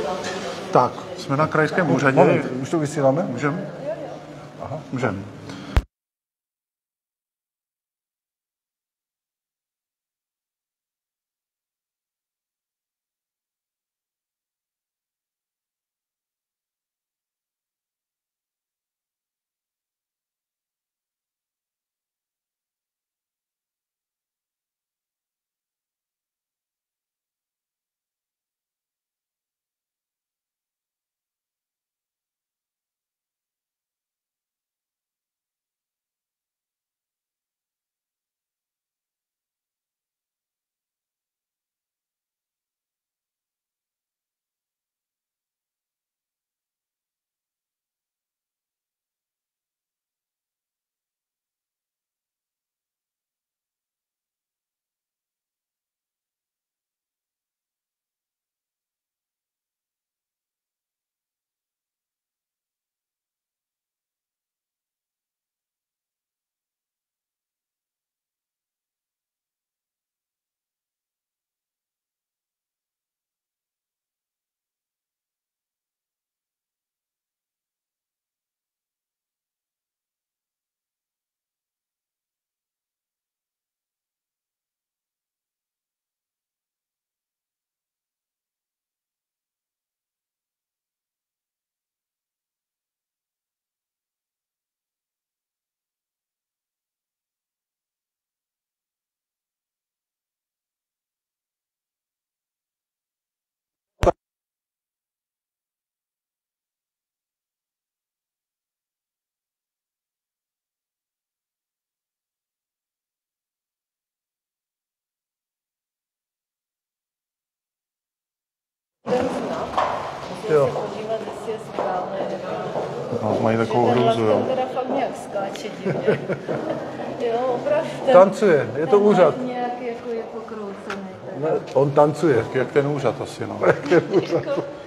Tak, jsme na krajském úřadě. Moment, už to vysíláme? Můžeme? Aha. Můžeme. Jo. Podívat, jestli je správné. No, mají takovou hrůzu, jo. Teda fakt nějak skáče divně. Jo, opravdu. Tancuje, je to úřad. Nějak jako je pokroucený. Ne, on tancuje. Jak ten úřad asi, no. Jako,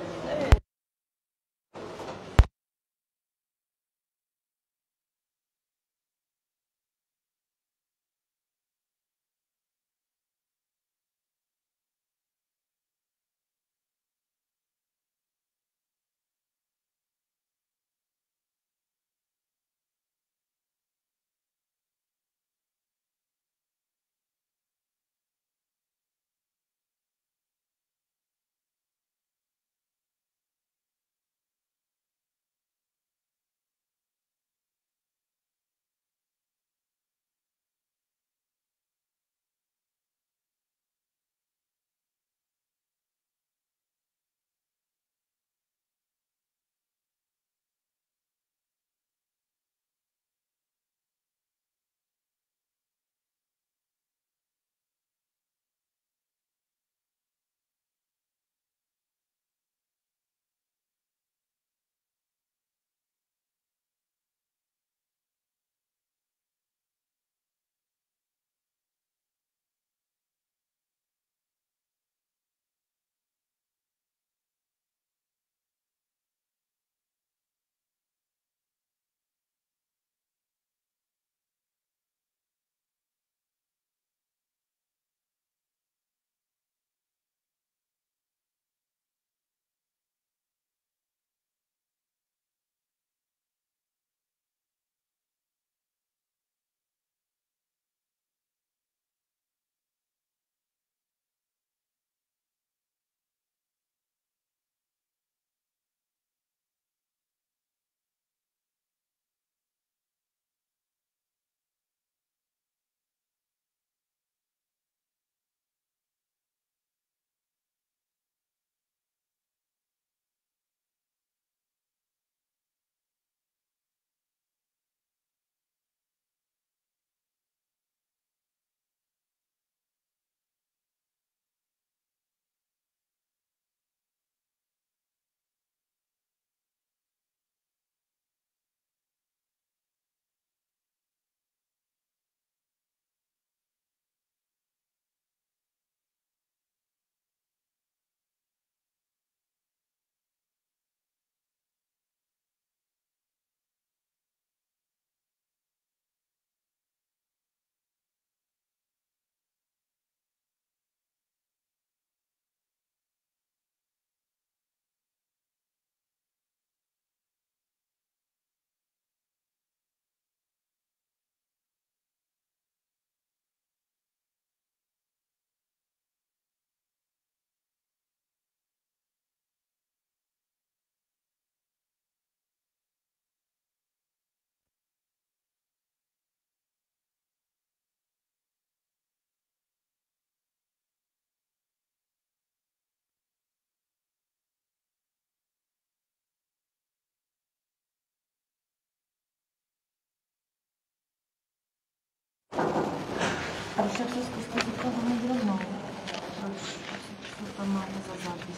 Proč tak se zkuste zeptat hned rovnou? Proč? Co tam máte za zápis?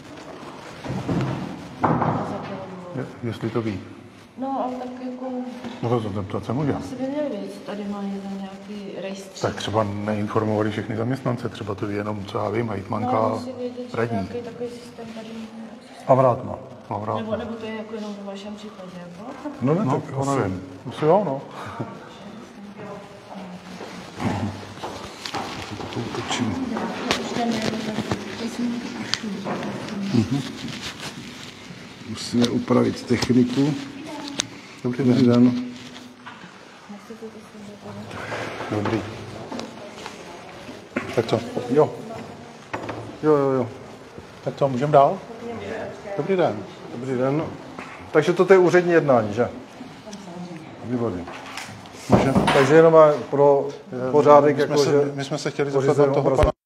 Jestli to ví. No, ale tak jako... No to zeptat se může. Asi by měli vědět, tady má jeden nějaký rejstřík. Tak třeba neinformovali všechny zaměstnance, třeba to ví jenom, co já vím, hejtmanka, No, musí vědět, že radní. nějaký takový systém tady... A vrátno. Nebo to je jako jenom v vašem případě, jako? No ne, No, tak to asi. nevím. Asi jo, no. To utočím. Musíme upravit techniku. Dobrý Dobrý den. den. Dobrý. Tak co? Jo. Jo. Tak co, můžeme dál? Dobrý den. Dobrý den. Takže toto je úřední jednání, že? Výborně. Můžeme? Takže jenom pro pořádek, jakože... My jsme se chtěli pořizujeme zeptat na toho obrazovku. pana.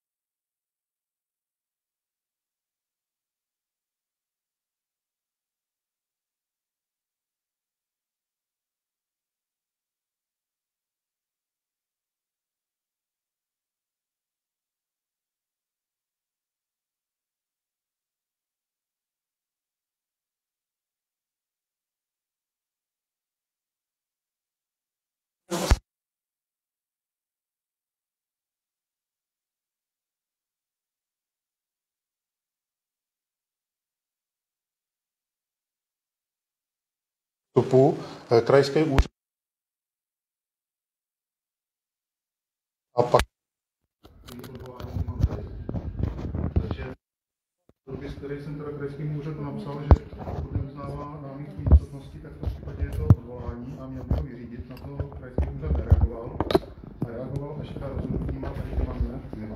Vstupu, krajský úřad a pak takže dopis, který jsem teda krajským úřadu napsal, že pokud neuznává námitku nicotnosti, tak v tom případě je to odvolání a měl by to vyřídit. Na to krajský úřad nereagoval. A reagoval až ta rozhodnutí má tady to máme nemá.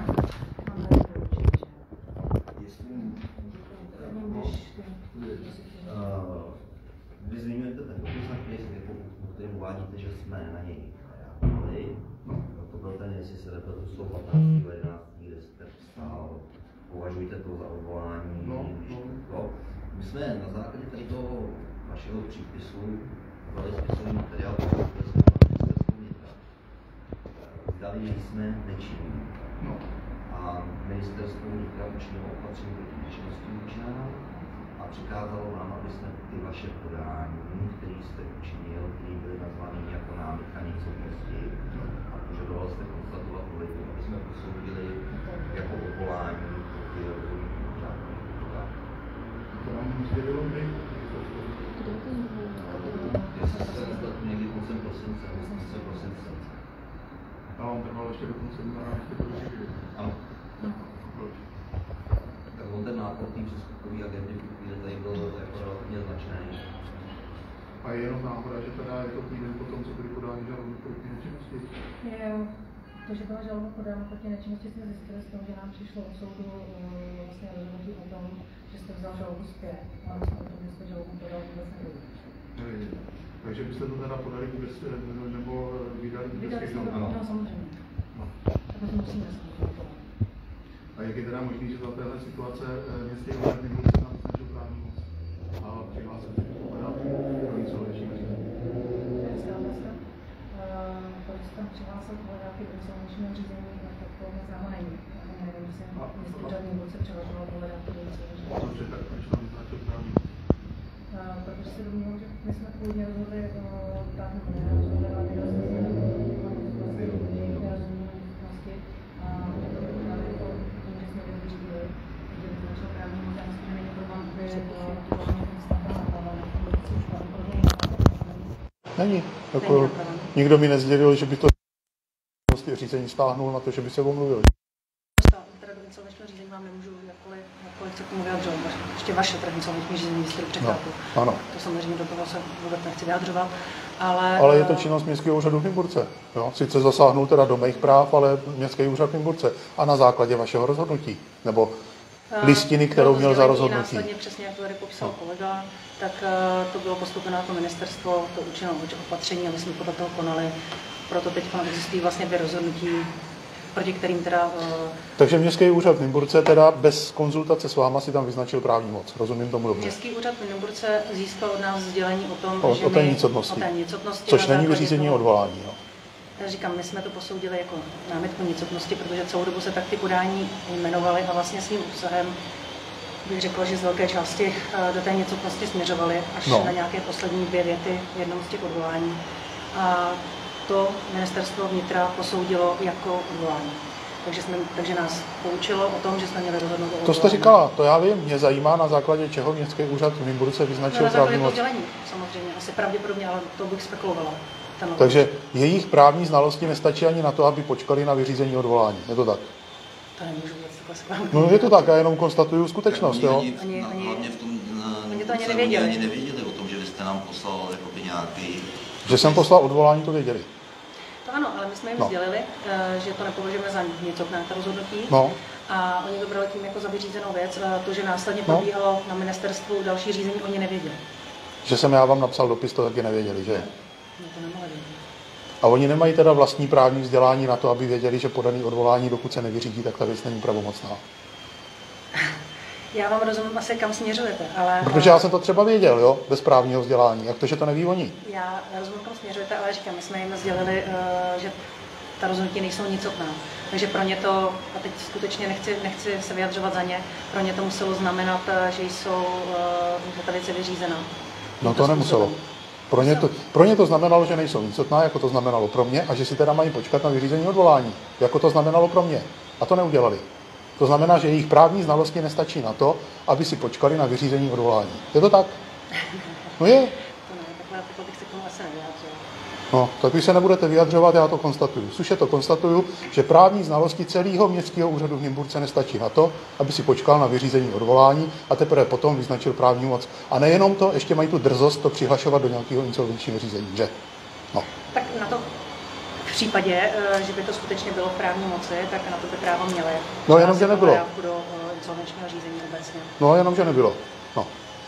Vy zmiňujete ten dopis, na kterým uvádíte, že jsme na něj reagovali. To byl ten, jestli se nepletu, 115.11., kde jste psal, považujte to za odvolání. No. My jsme na základě tady toho vašeho přípisu dali spisový materiál, který jsme na ministerstvu vnitra. Zdali jsme nečinní. A ministerstvo vnitra učinilo opatření proti nečinnosti vůči nám a přikázalo nám, aby jsme ty vaše podání, které jste učinil, které byly nazvány jako námitka nicotnosti, a požadoval jste konstatovat vlivu, aby jsme posoudili jako odvolání proti rozhodnutí úřadu. To nám sdělilo my. Jestli se nepletu někdy koncem prosince. A on trval ještě do konce dne, abyste to vyřídili. Ano. Proč? Tak on ten náplatný přestupkový agent v tu chvíli tady byl jako relativně značný. A je jenom náhoda, že teda je to týden po tom, co byly podání žaloby proti nečinnosti? To, že byla žaloba podána proti nečinnosti, jsme zjistili z toho, že nám přišlo od soudu vlastně rozhodnutí o tom, že jste vzal žalobu zpět. A my jsme o tom, že jste žalobu podal vůbec nevěděli. Takže byste to teda podali vůbec, nebo vydali vůbec všechno? No, samozřejmě. Tak to musíme samozřejmě. A jak je teda možný, že za téhle situace městský úřad nemůže nám snažit právní moc a přihlásit se k podátu pro insolvenční řízení? To je hezká otázka. Proč se tam přihlásil k nějaké insolvenčního řízení, tak to neznámo není. Nevím, jestli městský úřad nemůže se přihlašovat k nějaké insolvenční řízení. Dobře, tak proč nám vyznačil právní moc? Protože se domnívám, že my jsme původně rozhodli tak nerozhodli, ale nerozhodnosti a právě to, že jsme to vyřídili, že vyznačil právní moc, a myslím, že není problém, aby aktuálně ten stav napadal, protože už mám problém. Není. Jako, nikdo mi nezdělil, že by to řízení stáhnul na to, že by se omluvil. Teda do insolvenčního řízení vám nemůžu jakkoliv se k tomu vyjadřovat. Ještě vaše teda insolvenční řízení jste překlápil. No, ano. To samozřejmě do toho se vůbec nechci vyjadřovat. Ale Ale je to činnost Městského úřadu v Nymburce. Jo? Sice zasáhnul teda do mých práv, ale Městský úřad v Nymburce. A na základě vašeho rozhodnutí. Nebo listiny, kterou měl za rozhodnutí. Následně přesně, jak to tady popsal kolega, tak to bylo postupeno jako ministerstvo, to učinilo opatření a my jsme podle toho konali. Proto teď existují vlastně 2 rozhodnutí, proti kterým teda... Takže Městský úřad v Nymburce teda bez konzultace s váma si tam vyznačil právní moc. Rozumím tomu dobře. Městský úřad v Nymburce získal od nás sdělení o tom, že o té nicotnosti. o té nicotnosti. Což na není základě vyřízení toho- odvolání. No. Říkám, my jsme to posoudili jako námitku nicotnosti, protože celou dobu se tak ty podání jmenovaly a vlastně svým obsahem bych řekla, že z velké části do té nicotnosti směřovaly až na nějaké poslední 2 věty v jednom z těch odvolání. A to ministerstvo vnitra posoudilo jako odvolání. Takže nás poučilo o tom, že jsme měli rozhodnout o odvolání. To jste říkala, to já vím, mě zajímá, na základě čeho městský úřad v Nymburce vyznačil právní moc. Rozdělení, samozřejmě, asi pravděpodobně, ale to bych spekulovala. Takže jejich právní znalosti nestačí ani na to, aby počkali na vyřízení odvolání. Je to tak? To nemůžu vůbec takhle schválně. No je to tak, já jenom konstatuju skutečnost, jo? Hlavně v tom oni to ani nevěděli. Ani nevěděli o tom, že vy jste nám poslal jakoby nějaký... Že jsem poslal odvolání, to věděli. To ano, ale my jsme jim sdělili, že to nepovažujeme za nicotné to rozhodnutí. No. A oni to brali tím jako za vyřízenou věc. To, že následně probíhalo na ministerstvu další řízení, oni nevěděli. Že jsem já vám napsal dopis, to taky nevěděli, že? No to nemohli vědět. A oni nemají teda vlastní právní vzdělání na to, aby věděli, že podaný odvolání, dokud se nevyřídí, tak ta věc není pravomocná. Já vám rozumím asi, kam směřujete, ale... Protože já jsem to třeba věděl, jo, bez právního vzdělání. Jak to, že to neví oni? Já rozumím, kam směřujete, ale říkám, my jsme jim sdělili, že ta rozhodnutí nejsou nicotná. Takže pro ně to, a teď skutečně nechci se vyjadřovat za ně, pro ně to muselo znamenat, že ta věc je vyřízena. No to nemuselo. Pro ně to znamenalo, že nejsou nicotná, jako to znamenalo pro mě, a že si teda mají počkat na vyřízení odvolání, jako to znamenalo pro mě. A to neudělali. To znamená, že jejich právní znalosti nestačí na to, aby si počkali na vyřízení odvolání. Je to tak? No je. To ne, takhle bych se k tomu asi nevyjádřila. No, tak vy se nebudete vyjadřovat, já to konstatuju. Sluše to konstatuju, že právní znalosti celého městského úřadu v Nymburce nestačí na to, aby si počkal na vyřízení odvolání a teprve potom vyznačil právní moc. A nejenom to, ještě mají tu drzost to přihlašovat do nějakého insolvenčního řízení, že? No. Tak na to v případě, že by to skutečně bylo v právní moci, tak na to by právo měli. No, jenom že nebylo. Do insolvenčního řízení obecně. No, jenom že nebylo. No.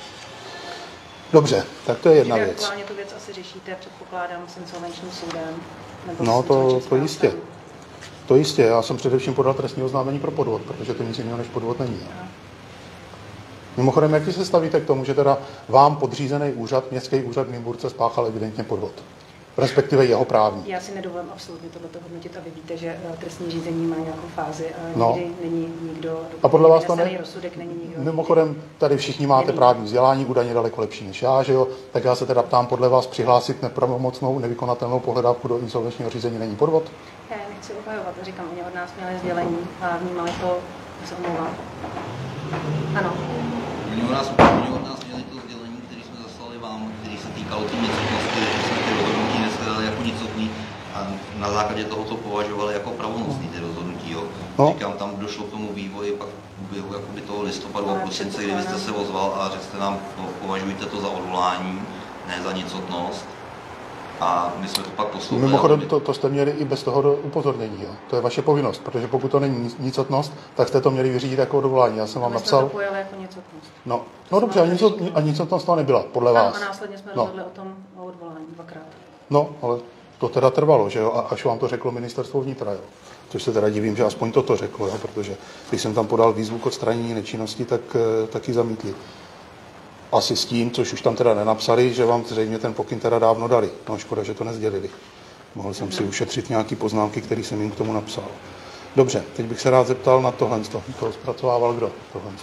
Dobře, tak to je jedna věc. Aktuálně tu věc asi řešíte, předpokládám, s insolvenčním soudem. Nebo no, to jistě. To jistě. Já jsem především podal trestní oznámení pro podvod, protože to nic jiného než podvod není. Mimochodem, jak se stavíte k tomu, že teda vám podřízený úřad, městský úřad v Nymburce spáchal evidentně podvod? Respektive jeho právní. Já si nedovolím absolutně tohleto hodnotit a vy víte, že trestní řízení má nějakou fázi a nikdy není nikdo, a podle vás to rozsudek není nikdo. Mimochodem, tady všichni máte právní vzdělání, údajně daleko lepší než já, že jo? Tak já se teda ptám, podle vás přihlásit nepravomocnou, nevykonatelnou pohledávku do insolvenčního řízení není podvod? Já nechci obhajovat, říkám, oni od nás měli sdělení a vnímali to, se omlouvám. Ano. Oni od nás měli to sdělení, které jsme zaslali vám, který se týkalo té nicotnosti, že jsme ty rozhodnutí neshledali jako nicotný a na základě toho to považovali jako pravomocný ty rozhodnutí. Jo. No. Říkám, tam došlo k tomu vývoji pak v průběhu jakoby toho listopadu a prosince, kdy vy jste se ozval a řekl jste nám, no, považujte to za odvolání, ne za nicotnost. A my jsme to pak poslouchali. Mimochodem, to jste měli i bez toho upozornění. Jo? To je vaše povinnost, protože pokud to není nicotnost, tak jste to měli vyřídit jako odvolání. Já jsem vám napsal. My jsme to pojali jako nicotnost. No dobře, a nicotnost to nebyla, podle vás. A následně jsme rozhodli o tom o odvolání 2krát. No, ale to teda trvalo, že jo? A až vám to řeklo ministerstvo vnitra, jo? Což se teda divím, že aspoň toto řeklo, jo? Protože když jsem tam podal výzvu k odstranění nečinnosti, tak ji zamítli. Asi s tím, což už tam teda nenapsali, že vám zřejmě ten pokyn teda dávno dali. No škoda, že to nezdělili. Mohl jsem si ušetřit nějaké poznámky, které jsem jim k tomu napsal. Dobře, teď bych se rád zeptal na tohle. To zpracovával kdo? Tohle.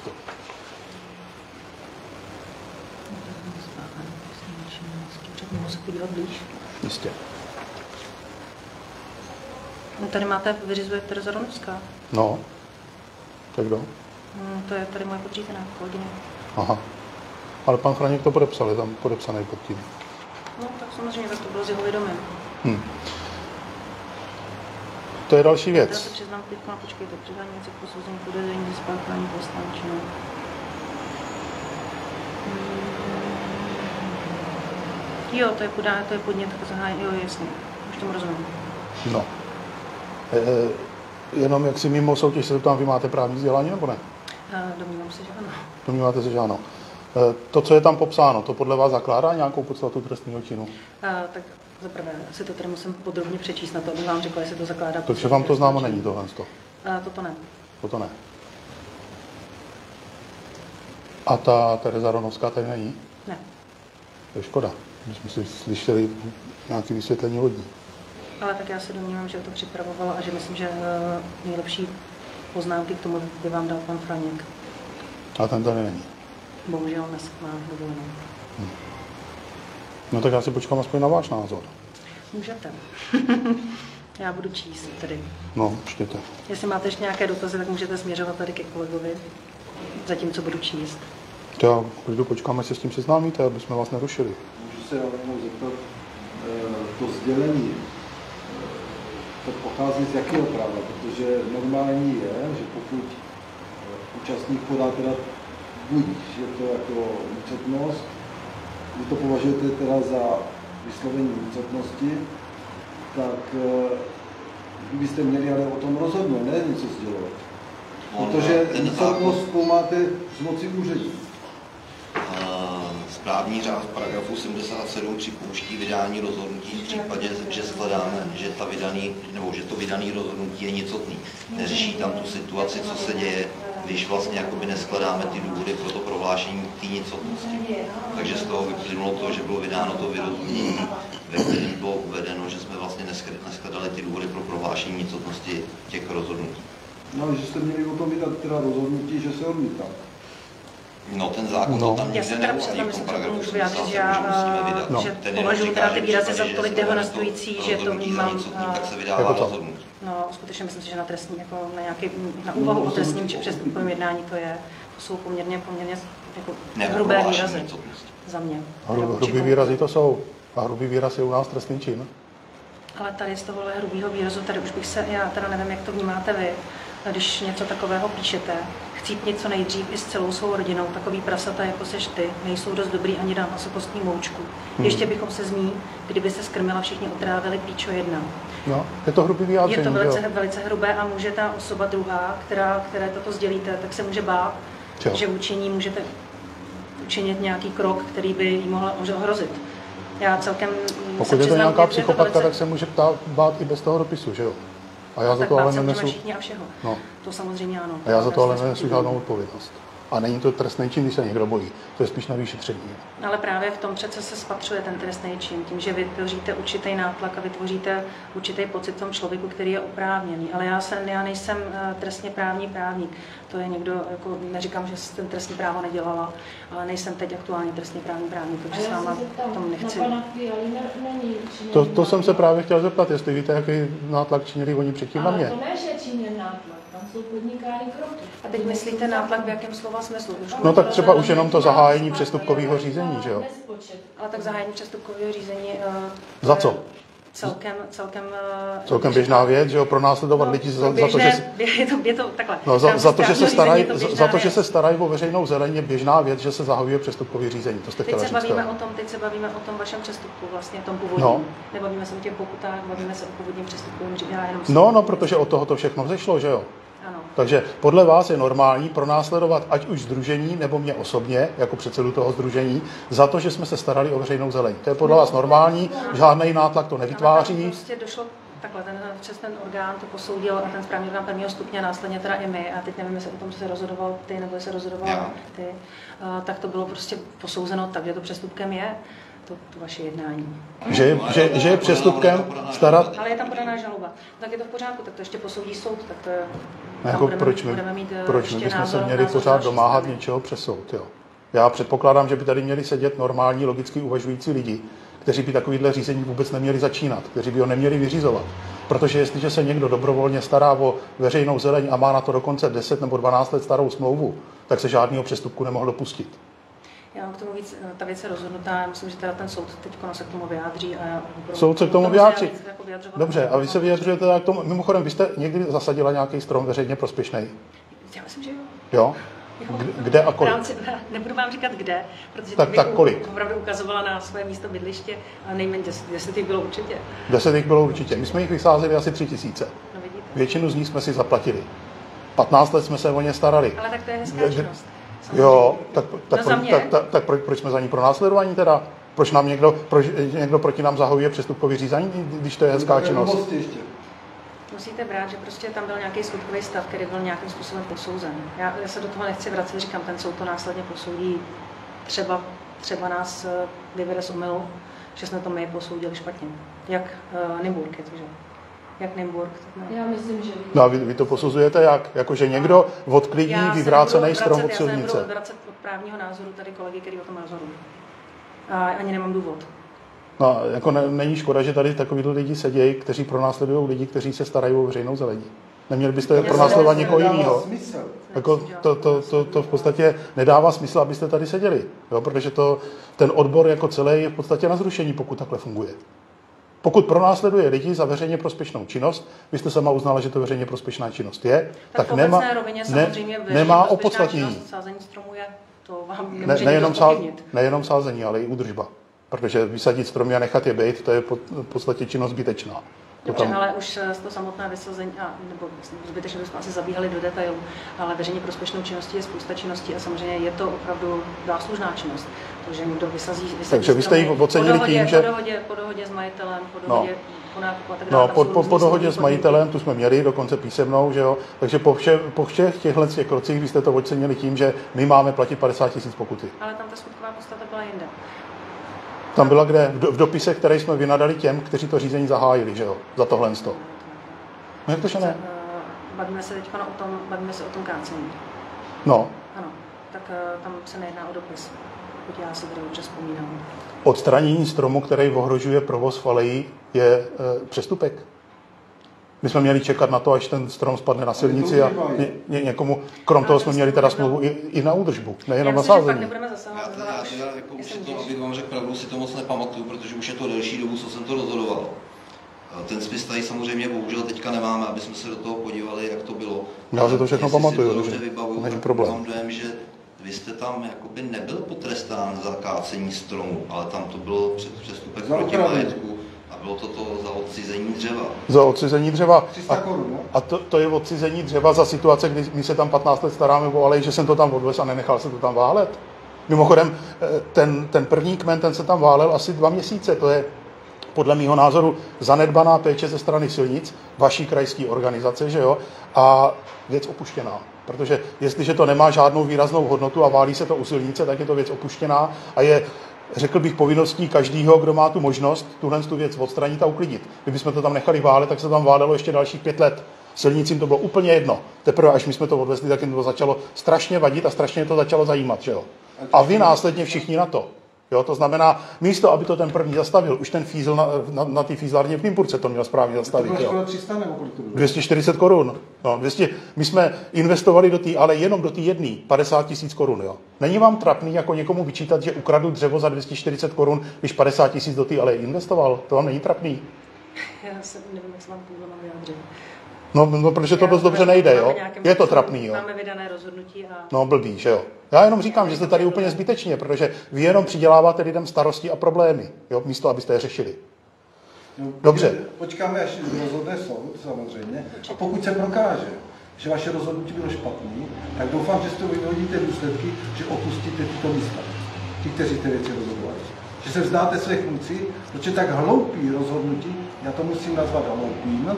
Mohu se podívat blíž. Jistě. No, tady máte, vyřizuje Tereza Ronovská. No. Tak kdo? To je tady moje podřízená kolegyně. Aha. Ale pan Chraněk to podepsal, je tam podepsaný pod tím. No, tak samozřejmě, tak to bylo z jeho vědomím. To je další věc. Já se přiznám teď, počkejte, předání věci k posouzení podezření ze spáchání poslančiny. Jo, to je podnět k zahájení, jo, jasně, už tomu rozumím. No. Jenom jak si mimo soutěž se zeptám, vy máte právní vzdělání nebo ne? Domnívám se, že ano. Domníváte se, že ano. To, co je tam popsáno, to podle vás zakládá nějakou podstatu trestného činu? Tak zaprvé si to tady musím podrobně přečíst na to, abych vám řekla, jestli to zakládá. Takže vám to známo není tohle? Toto ne. Toto ne. A ta Tereza Ronovská tady není? Ne. To je škoda. My jsme si slyšeli nějaké vysvětlení od ní. Ale tak já se domnívám, že to připravovala a že myslím, že nejlepší poznámky k tomu by vám dal pan Franěk. A ten tady není. Bohužel dnes má dovolenou. No tak já si počkám aspoň na váš názor. Můžete. Já budu číst tedy. No, čtěte. Jestli máte ještě nějaké dotazy, tak můžete směřovat tady ke kolegovi, zatímco budu číst. Já klidu počkám, jestli s tím seznámíte, aby jsme vás nerušili. Můžu se rovnou zeptat, to sdělení, to pochází z jakého práva? Protože normální je, že pokud účastník podá teda buď je to jako nicotnost, vy to považujete teda za vyslovení nicotnosti, tak vy byste měli ale o tom rozhodnout, ne něco sdělovat. Protože nicotnost zkoumáte z moci úřední. Správní řád paragrafu 77 připouští vydání rozhodnutí v případě, že shledáme, že to vydané rozhodnutí je nicotný. Neřeší tam tu situaci, co se děje, když vlastně jakoby neshledáme ty důvody pro to prohlášení té nicotnosti. Takže z toho vyplynulo to, že bylo vydáno to rozhodnutí, ve kterém bylo uvedeno, že jsme vlastně neshledali ty důvody pro prohlášení nicotnosti těch rozhodnutí. No, že jste měli o tom vydat teda rozhodnutí, že se odmítá. No, ten zákon tam Já se nikde teda neuvádí v tom myslím, že paragrafu můžu vyjádřit, že 77, že musíme vydat. já že považuji teda ty výrazy za tolik dehonestující, že to vnímám. Tak se vydává rozhodnutí. No, skutečně myslím si, že na trestní, jako na úvahu o trestním či přestupkovém jednání to jsou poměrně jako hrubé výrazy za mě. Hrubý výrazy to jsou. A hrubý výraz je u nás trestný čin. Ale tady z tohohle hrubýho výrazu, tady už bych se, já teda nevím, jak to vnímáte vy, když něco takového píšete, chcípnit co nejdřív i s celou svou rodinou, takový prasata, jako seš ty, nejsou dost dobrý ani dát na sokostní moučku. Ještě bychom se z ní, kdyby se skrmila, všichni otrávili píčo jedna. No, je to hrubý vyjádření. Je to velice hrubé a může ta osoba druhá, které toto sdělíte, tak se může bát, že vůči ní můžete učinit nějaký krok, který by jí mohl ohrozit. Já celkem pokud je to nějaká psychopatka, tak se může bát i bez toho dopisu, že jo? A já za to ale nenesu. No. To samozřejmě ano. A já za to ale nenesu žádnou odpovědnost. A není to trestný čin, když se někdo bojí. To je spíš na vyšetření. Ale právě v tom přece se spatřuje ten trestný čin, tím, že vytvoříte určitý nátlak a vytvoříte určitý pocit v tom člověku, který je oprávněný. Ale já nejsem trestně právní právník. To je někdo, jako neříkám, že jsem trestní právo nedělala, ale nejsem teď aktuálně trestně právní právník, takže s váma o tom nechci. To jsem se právě chtěl zeptat, jestli víte, jaký nátlak činili oni předtím na mě. Ale to ne, že činil nátlak, tam jsou podnikány kroky. A teď myslíte nátlak v jakém slova smyslu? No tak třeba už jenom to zahájení přestupkového řízení, že jo? Ale tak zahájení přestupkového řízení... Za co? Celkem běžná věc, že jo, pronásledovat lidi za to, že je to takhle. No, za to, že se starají o veřejnou zeleň, je běžná věc, že se zahajuje přestupkový řízení. To jste chtěla říct. Teď se bavíme o tom vašem přestupku, vlastně tom původním. No. Nebavíme se o těch pokutách, bavíme se o původním přestupkovém řízení. No, protože od toho to všechno vzešlo, že jo? Ano. Takže podle vás je normální pronásledovat ať už sdružení nebo mě osobně, jako předsedu toho sdružení, za to, že jsme se starali o veřejnou zeleň. To je podle vás normální, žádný nátlak to nevytváří. Prostě došlo takhle, ten orgán to posoudil a ten správní orgán prvního stupně, následně teda i my, a teď nevím, jestli o tom se rozhodoval ty, nebo se rozhodoval ty, tak to bylo prostě posouzeno tak, že to přestupkem je. To vaše jednání. Že je přestupkem starat... Ale je tam podaná žaloba. Tak je to v pořádku, tak to ještě posoudí soud, tak to je... Jako proč my bychom se měli pořád domáhat něčeho přes soud, jo? Já předpokládám, že by tady měli sedět normální, logicky uvažující lidi, kteří by takovýhle řízení vůbec neměli začínat, kteří by ho neměli vyřizovat. Protože jestliže se někdo dobrovolně stará o veřejnou zeleň a má na to dokonce 10 nebo 12 let starou smlouvu, tak se žádného přestupku nemohl dopustit. Já mám k tomu víc, ta věc je rozhodnutá, já myslím, že teda ten soud teď se k tomu vyjádří. Soud se k tomu vyjádří. Dobře, a vy se vyjadřujete k tomu. Mimochodem, vy jste někdy zasadila nějaký strom veřejně prospěšný? Já myslím, že jo. Jo? Kde a kolik? Nebudu vám říkat kde, protože tak kolik? Opravdu ukazovala na své místo bydliště, ale nejméně 10 jich bylo určitě. 10 jich bylo určitě. My jsme jich vysázeli asi 3000. No, vidíte. Většinu z nich jsme si zaplatili. 15 let jsme se o ně starali. Ale tak to je hezká činnost. Jo, tak proč jsme za ní pronásledování teda? Proč někdo proti nám zahajuje přestupkový řízení, když to je hezká činnost? Musíte brát, že prostě tam byl nějaký skutkový stav, který byl nějakým způsobem posouzen. Já se do toho nechci vracet, říkám, ten soud to následně posoudí, třeba nás vyvede z omylu, že jsme to my posoudili špatně. Jak Nymburk je to, že? Jak Nymburk. Já myslím, že No a vy to posuzujete jak? Jakože někdo odklidí vyvrácený strom od silnice. Já se nebudu vracet od právního názoru tady kolegy, který o tom rozhodují. A ani nemám důvod. No, jako není škoda, že tady takovýhle lidi sedějí, kteří pronásledují lidi, kteří se starají o veřejnou zelení. Neměli byste pronásledovat někoho jiného. Jako to v podstatě nedává smysl, abyste tady seděli. Jo? Protože ten odbor jako celý je v podstatě na zrušení, pokud takhle funguje. Pokud pronásleduje lidi za veřejně prospěšnou činnost, vy jste sama uznala, že to veřejně prospěšná činnost je, tak nemá opodstatnění. Sázení stromů je, to vám nemůže nejenom sázení, ale i údržba. Protože vysadit stromy a nechat je být, to je v podstatě činnost zbytečná. Dobře, ale už to samotné vysazení, nebo zbytečně bychom asi zabíhali do detailů, ale veřejně prospěšnou činností je spousta činností a samozřejmě je to opravdu záslužná činnost. Takže někdo vysadí takže vy jste ji ocenili tím, že... Po dohodě s majitelem, po dohodě po nákupu a tak dále. No, po dohodě s majitelem, tu jsme měli, dokonce písemnou, že jo. Takže po všech těchto krocích vy jste to ocenili tím, že my máme platit 50 000 pokuty. Ale tam ta skutková podstata byla jinde. Tam byla kde? V dopise, který jsme vynadali těm, kteří to řízení zahájili, že jo? Za tohle. No jak to, že ne? Bavíme se teď o tom kácení. No. Ano, tak tam se nejedná o dopis, pokud já si tady dobře vzpomínám. Odstranění stromu, který ohrožuje provoz v aleji, je přestupek? My jsme měli čekat na to, až ten strom spadne na silnici a někomu, krom toho jsme měli teda smlouvu i na údržbu, nejenom na sázení. Já jako už si to, abych vám řekl pravdu, si to moc nepamatuju, protože už je to delší dobu, co jsem to rozhodoval. Ten spis tady samozřejmě bohužel teďka nemáme, aby jsme se do toho podívali, jak to bylo. Já si to všechno pamatuju, takže to není problém. Mám dojem, že vy jste tam jakoby nebyl potrestán za kácení stromu, ale tam to bylo přestupek proti majetku. A bylo to za odcizení dřeva. Za odcizení dřeva. 300 korun, a to je odcizení dřeva za situace, kdy my se tam 15 let staráme o alej, že jsem to tam odvez a nenechal se to tam válet. Mimochodem, ten první kmen, ten se tam válel asi 2 měsíce. To je podle mého názoru zanedbaná péče ze strany silnic, vaší krajské organizace, že jo, a věc opuštěná. Protože jestliže to nemá žádnou výraznou hodnotu a válí se to u silnice, tak je to věc opuštěná a je, řekl bych, povinností každého, kdo má tu možnost tu věc odstranit a uklidit. Kdybychom to tam nechali válet, tak se tam válelo ještě dalších 5 let. Silnicím to bylo úplně jedno. Teprve, až my jsme to odvezli, tak jim to začalo strašně vadit a strašně to začalo zajímat. Že jo? A vy následně všichni na to. Jo, to znamená, místo, aby to ten první zastavil, už ten fízl na té fízlárně v Nymburce to měl správně zastavit. To bylo 300 nebo kolik to bylo? 240 korun. No, my jsme investovali do té, ale jenom do té jedné, 50 000 korun. Jo. Není vám trapný jako někomu vyčítat, že ukradl dřevo za 240 korun, když 50 000 do té ale investoval? To vám není trapný? Já nevím, jak se vám půjdu vyjádřit. No, protože to dost dobře nejde, jo. Je to trapný, jo. Máme vydané rozhodnutí a... No, blbý, že jo. Já jenom říkám, že jste tady úplně zbytečně, protože vy jenom přiděláváte lidem starosti a problémy, jo, místo, abyste je řešili. No, dobře. Počkáme, až rozhodne soud, samozřejmě. A pokud se prokáže, že vaše rozhodnutí bylo špatné, tak doufám, že z toho vyvodíte důsledky, že opustíte tyto místa. Ti, kteří ty věci rozhodovali. Že se vzdáte své funkci, protože tak hloupý rozhodnutí, já to musím nazvat hloupým.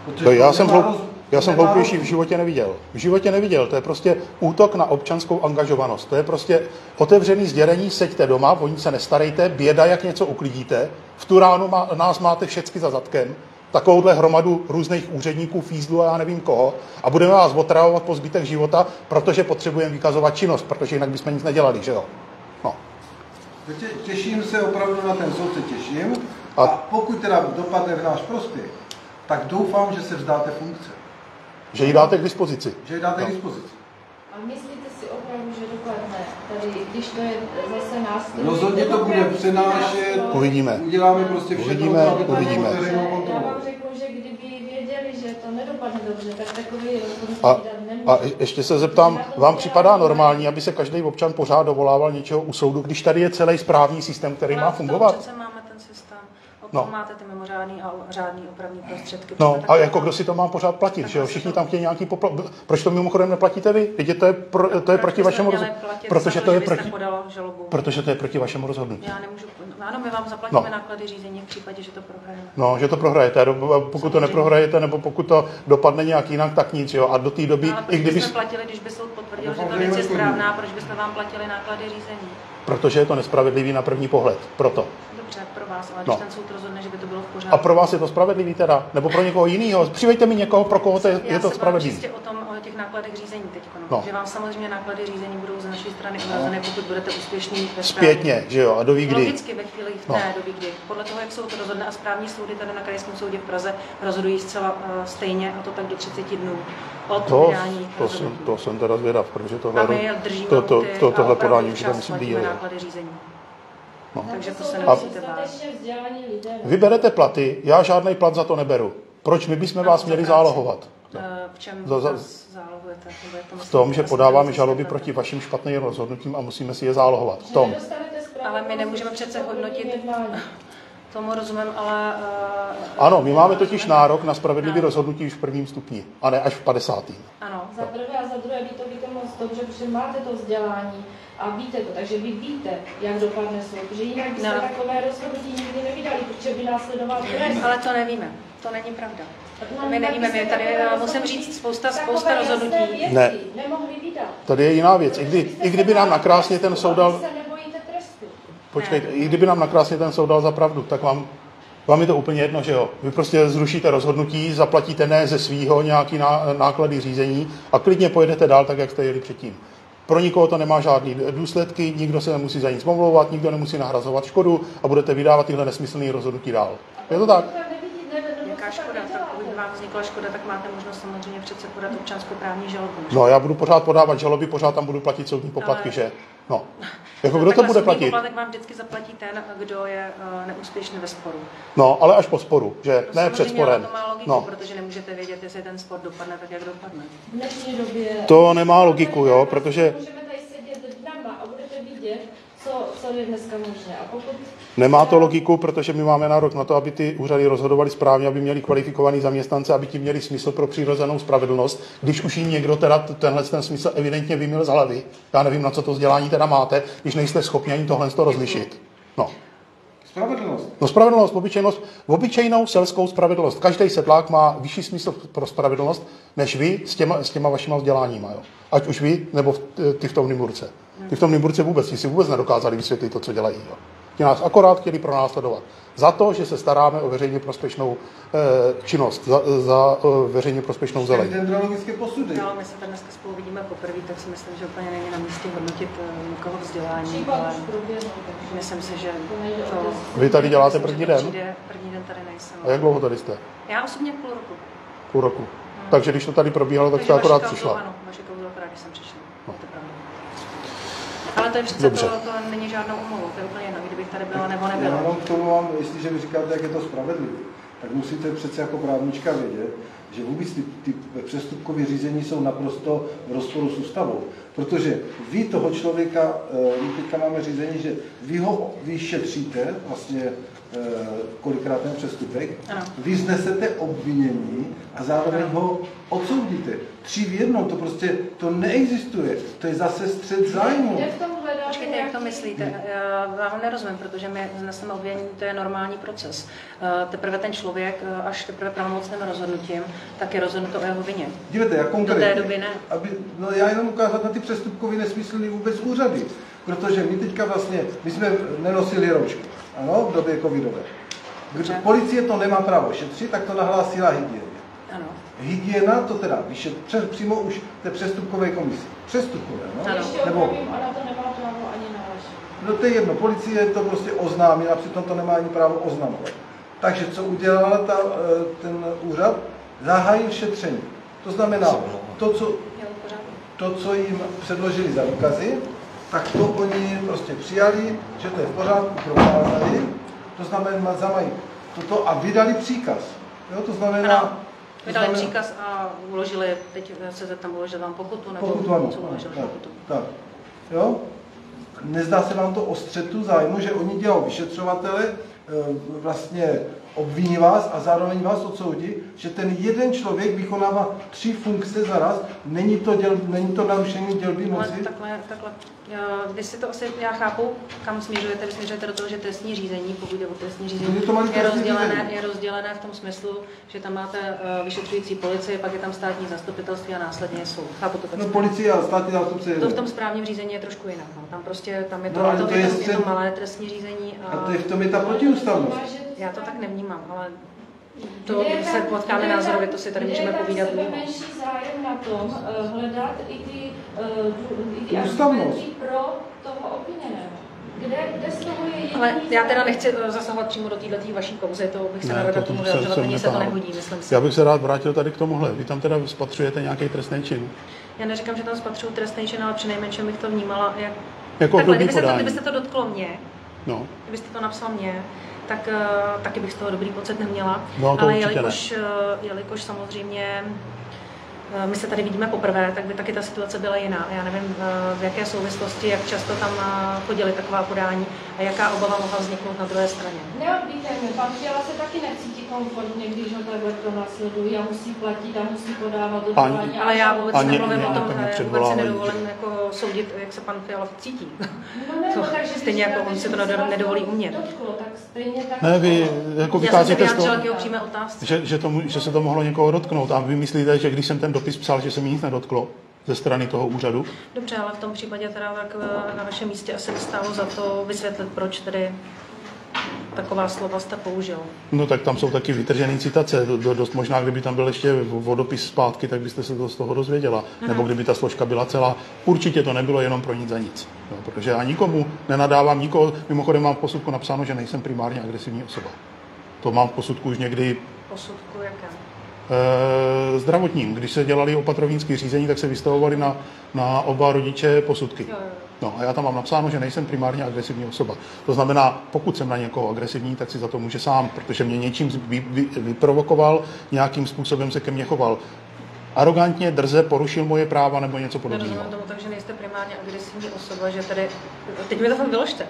Já jsem hloupější v životě neviděl. V životě neviděl. To je prostě útok na občanskou angažovanost. To je prostě otevřený sdělení, seďte doma, o nic se nestarejte, běda, jak něco uklidíte. V tu ránu nás máte všecky za zadkem, takovouhle hromadu různých úředníků, fízlů a já nevím koho, a budeme vás otravovat po zbytek života, protože potřebujeme vykazovat činnost, protože jinak bychom nic nedělali, že jo? No. Těším se opravdu na ten soud, se těším. A pokud teda dopadne v náš prospěch, tak doufám, že se vzdáte funkce. Že ji dáte k dispozici. Že ji dáte k dispozici. A myslíte si opravdu, že dopadne tady, když to je zase nástroj? Rozhodně to bude přenášet. Uvidíme. Uděláme prostě všechno, aby to uvidíme. Já vám řeknu, že kdyby věděli, že to nedopadne dobře, tak takový rozhodnutí dát nemůže. A ještě se zeptám, vám připadá normální, aby se každý občan pořád dovolával něčeho u soudu, když tady je celý správní systém, který má fungovat? Přece máme ten systém. Máte ty mimořádný a řádný opravní prostředky. No a jako kdo si to má pořád platit, že jo? Všichni tam chtějí nějaký poplatek. Proč to mimochodem neplatíte vy? Vidíte, to je proti vašemu rozhodnutí. Protože to je proti vašemu rozhodnutí. Já nemůžu. Ano, my vám zaplatíme náklady řízení v případě, že to prohrajeme. No, že to prohrajete. Pokud to neprohrajete, nebo pokud to dopadne nějak jinak, tak nic, jo? A do té doby, i kdyby jsme platili, když by soud potvrdil, že ta věc je správná, proč bychom vám platili náklady řízení? protože je to nespravedlivý na první pohled. Proto. Dobře, pro vás, ale když ten soud rozhodne, že by to bylo v pořádku. A pro vás je to spravedlivý teda? Nebo pro někoho jiného? Přivejte mi někoho, pro koho je to spravedlivý. Já se bavím čistě o těch nákladech řízení teď. No. Že vám samozřejmě náklady řízení budou z naší strany uhrazeny, pokud budete úspěšní ve správě. Zpětně, že jo, a do ví kdy. Logicky ve chvíli, ne, do ví kdy. Podle toho, jak soud rozhodne, a správní soudy tady na Krajském soudě v Praze rozhodují zcela stejně, a to tak do 30 dnů od vydání rozhodnutí. To jsem teda zvědav, protože tohle podání už musí být. náklady řízení. No. Takže to se nemusíte bát. Vy berete platy, já žádný plat za to neberu. Proč my bychom vás měli zálohovat? V čem zálohujete? V tom, že podáváme žaloby proti vašim špatným rozhodnutím a musíme si je zálohovat. V tom. Ale my nemůžeme přece hodnotit, tomu rozumím, ale... Ano, my máme totiž nárok na spravedlivý rozhodnutí už v prvním stupni, a ne až v 50. Ano, za prvé a za druhé vy to víte moc dobře, protože máte to vzdělání a víte to, takže vy víte, jak dopadne soud, protože jinak byste takové rozhodnutí nikdy nevydali, protože by následoval trest. Ale to nevíme, to není pravda. My nevíme, my tady musím říct spousta rozhodnutí. Ne. Tady je jiná věc. I kdyby nám nakrásně ten soud dal... Počkejte, i kdyby nám nakrásně ten soud dal za pravdu, tak vám je to úplně jedno, že jo. Vy prostě zrušíte rozhodnutí, zaplatíte ne ze svýho nějaký náklady řízení a klidně pojedete dál tak, jak jste jeli předtím. Pro nikoho to nemá žádný důsledky, nikdo se nemusí za nic omlouvat, nikdo nemusí nahrazovat škodu a budete vydávat tyhle nesmyslné rozhodnutí dál. Je to tak? Jaká škoda? Tak pokud vám vznikla škoda, tak máte možnost samozřejmě přece podat občanskoprávní žalobu. No, já budu pořád podávat žaloby, pořád tam budu platit soudní poplatky, že? No. Jako kdo to bude platit? Poplatek vám vždycky zaplatí ten, kdo je neúspěšný ve sporu. No, ale až po sporu, že To ne před sporem. To má logiku, protože nemůžete vědět, jestli ten spor dopadne tak, jak dopadne. V dnešní době... To nemá logiku, jo, protože... Můžeme tady sedět dnama a budete vidět, co je dneska možné. A pokud... Nemá to logiku, protože my máme nárok na to, aby ty úřady rozhodovaly správně, aby měli kvalifikovaný zaměstnance, aby ti měli smysl pro přirozenou spravedlnost. Když už jí někdo teda ten smysl evidentně vymyl z hlavy, já nevím, na co to vzdělání teda máte, když nejste schopni ani tohle rozlišit. No. Spravedlnost. No spravedlnost, obyčejnou selskou spravedlnost. Každý sedlák má vyšší smysl pro spravedlnost, než vy s těma vašima vzděláníma. Jo. Ať už vy, nebo ty v tom Nymburce. Ty v tom Nymburce vůbec, ti si vůbec nedokázali vysvětlit to, co dělají. Jo. Ti nás akorát chtěli pronásledovat. Za to, že se staráme o veřejně prospěšnou činnost, za veřejně prospěšnou zeleň. Dendrologické posudy. No, my se tady dneska spolu vidíme poprvé, tak si myslím, že úplně není na místě hodnotit někoho vzdělání, ale myslím si, že to... Vy tady děláte první den? První den tady nejsem. A jak dlouho tady jste? Já osobně půl roku. Půl roku. Takže když to tady probíhalo, tak jste akorát přišla. Ano, vaše kauzu akorát, když jsem přišla. No. To je pravda. Ale to je přece to není žádnou omluvu, to je úplně jedno, kdybych tady byla nebo nebyla. Já vám k tomu mám, jestliže vy říkáte, jak je to spravedlivé, tak musíte přece jako právnička vědět, že vůbec ty přestupkové řízení jsou naprosto v rozporu s ústavou. Protože vy toho člověka, my teďka máme řízení, že vy šetříte vlastně kolikrát ten přestupek, vy znesete obvinění a zároveň ho odsoudíte. 3 v 1, to prostě to neexistuje. To je zase střet zájmu. Počkejte, jak to myslíte? Já vám nerozumím, protože my zneseme obvinění, to je normální proces. Teprve ten člověk, až teprve pravomocným rozhodnutím, tak je rozhodnuto o jeho vině. Dívejte, jak konkrétně. Do té doby ne. Já jenom ukázat na ty přestupkové nesmyslné vůbec úřady. Protože my teďka vlastně, my jsme nenosili roušky, ano, v době covidové. Když policie to nemá právo šetřit, tak to nahlásila hygiena. Ano. Hygiena to teda přímo už té přestupkové komisi. Přestupkové, no? Nebo... ona to nemá právo ani nahlašit. No to je jedno, policie to prostě oznámila, přitom to nemá ani právo oznamovat. Takže co udělala ten úřad? Zahájil šetření. To znamená, to, co jim předložili za důkazy, tak to oni prostě přijali, že to je v pořádku, prokázali, to znamená, zamají toto a vydali příkaz. Jo, to znamená... Ano. Vydali příkaz a uložili, teď se tam uložili vám pokutu, nebo pokutu, ano, co uložili pokutu. Tak. Jo? Nezdá se vám to o střetu zájmu, že oni dělají vyšetřovatele vlastně obviní vás a zároveň vás odsoudí, že ten jeden člověk vykonává 3 funkce zaraz, není to narušení dělby moci? Ale takhle. Já chápu, kam směřujete. Vy směřujete do toho, že trestní řízení, pokud jde o trestní řízení, je rozdělené v tom smyslu, že tam máte vyšetřující policii, pak je tam státní zastupitelství a následně je soud. Chápu to tak? No policie a státní zástupce. To v tom správním řízení je trošku jinak. No. Tam je to, no, je to malé trestní řízení. A to je v tom je ta protiústavnost. Já to tak nevnímám, ale to se potkáme názorově, to si tady můžeme povídat dlouho. Menší zájem na tom hledat i ty argumenty pro toho obviněného. Kde z toho je jediný... Ale já teda nechci zasahovat přímo do této vaší kauzy, to bych se nerada tomu vyjadřovat, ani se to nehodí, myslím si. Já bych se rád vrátil tady k tomuhle. Vy tam teda spatřujete nějaký trestný čin? Já neříkám, že tam spatřuju trestný čin, ale přinejmenším bych to vnímala jako takhle, kdybyste to dotklo mě, no. Kdybyste to napsal mě, tak taky bych z toho dobrý pocit neměla. No, ale jelikož samozřejmě my se tady vidíme poprvé, tak by taky ta situace byla jiná. Já nevím, v jaké souvislosti, jak často tam chodily taková podání a jaká obava mohla vzniknout na druhé straně. Neodbíjte mě, pan Fiala se taky necítí komfortně, když ho takhle pronásledují a musí platit a musí podávat odvolání. Ale já vůbec nemluvím o tom, vůbec si nedovolím jako soudit, jak se pan Fiala cítí. No, stejně jako on si to nedovolí u mě. Ne, vy jako vycházíte z toho, že se to mohlo někoho dotknout a vy myslíte, že když jsem ten dopis psal, že se mi nic nedotklo ze strany toho úřadu? Dobře, ale v tom případě teda tak na vašem místě asi stálo za to vysvětlit, proč tedy taková slova jste použil. No tak tam jsou taky vytržené citace. Dost možná, kdyby tam byl ještě vodopis zpátky, tak byste se to z toho dozvěděla. Nebo kdyby ta složka byla celá. Určitě to nebylo jenom pro nic za nic. No, protože já nikomu nenadávám, nikoho. Mimochodem mám v posudku napsáno, že nejsem primárně agresivní osoba. To mám v posudku už někdy. Posudku jakém? Zdravotním. Když se dělali opatrovnické řízení, tak se vystavovali na oba rodiče posudky. No a já tam mám napsáno, že nejsem primárně agresivní osoba. To znamená, pokud jsem na někoho agresivní, tak si za to může sám, protože mě něčím vyprovokoval, nějakým způsobem se ke mně choval. Arogantně, drze, porušil moje práva nebo něco podobného. Nerozumím tomu, takže nejste primárně agresivní osoba, že tady, teď mi to fakt vyložte,